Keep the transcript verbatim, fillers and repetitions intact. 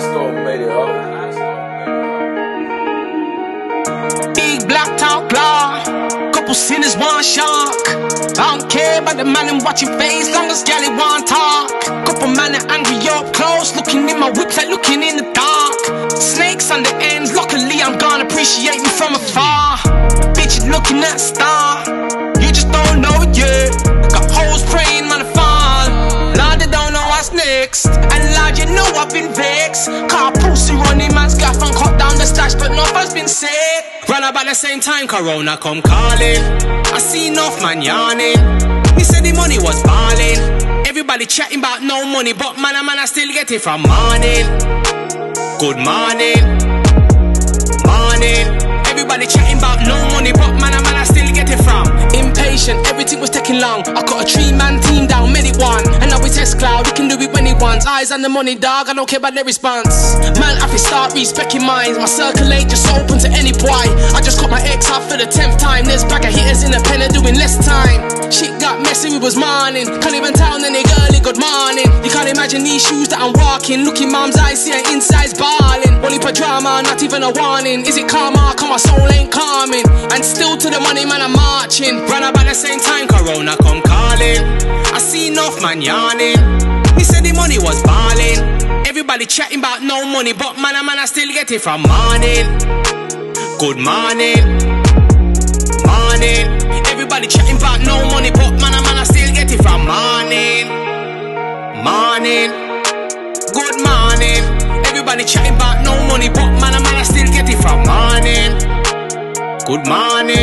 Asco made it up. Big black talk law, couple sinners, one shark. I don't care about the man and watch your face, long as galley want talk. Couple man are angry up close, looking in my whips like looking in the dark. Snakes on the ends, luckily I'm gonna appreciate me from afar. Bitches looking at star, you just don't know it yet. Got hoes praying on the fall, Lord they don't know what's next. And Lord you know I've been vexed, car pussy running man's gaff and cut down the stash but nothing's been said. Run about the same time Corona come calling, I see enough man yawning. He said the money was falling, everybody chatting about no money, but man a man I still get it from morning. Good morning, morning. Everybody chatting about no money, but man a man I still get it from. Impatient, everything was taking long. I got a three man team down, made it one. And now we test cloud, he can do it when he wants. Eyes on the money dog, I don't care about their response. Man I fi start respecting minds, my circle ain't just open to any boy. I just cut my ex off for the tenth time. There's bag of hitters in the pen and doing less time. Shit got messy, we was morning. Can't even tell any girlie good morning. You can't imagine these shoes that I'm walking. Look in mom's eyes, see her inside's balling. Only for drama, not even a warning. Is it karma? Come my soul ain't calming. And still to the money man I'm marching. Run about the same time Corona come calling, I see enough man yawning. He said the money was falling, everybody chatting about no money, but man a man I still get it from morning. Good morning, morning. Everybody chatting about no money, but man a man I still get it from morning. Morning, good morning. Everybody chatting about no money, but man a man I still get it from morning. Good morning.